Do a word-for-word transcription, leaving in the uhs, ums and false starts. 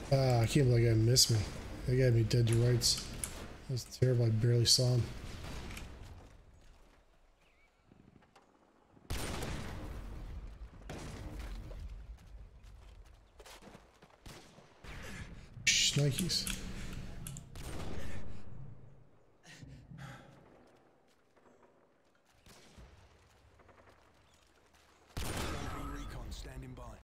Ah, I can't believe that guy missed me. That guy had me dead to rights. That was terrible. I barely saw him. Shnikes.